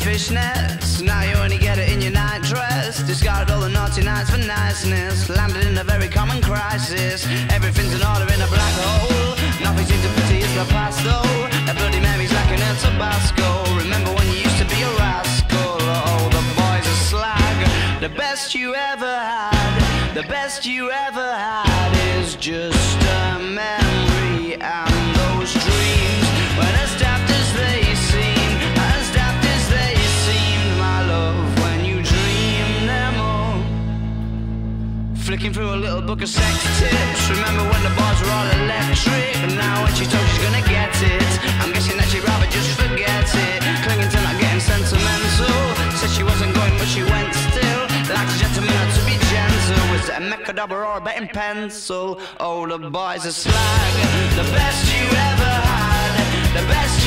fishnets. Now you only get it in your night dress. Discarded all the naughty nights for niceness. Landed in a very common crisis. Everything's in order in a black hole. Nothing seems to pity is the past though. A Bloody Mary's like an El Tabasco. Remember when you used to be a rascal? Oh, the boys are slag. The best you ever had, the best you ever had is just a memory. And those dreams, when as daft as they seem, as daft as they seemed, my love, when you dream them all. Flicking through a little book of sex tips. Remember when the bars were all electric? And now when she told she's gonna get it, I'm guessing that she'd rather just forget it. Clinging to not getting sentimental. Said she wasn't going but she went still. Like a gentleman had to be gentle. Was it a mecha double or a betting pencil? Oh, the boys are slag. The best you ever had, the best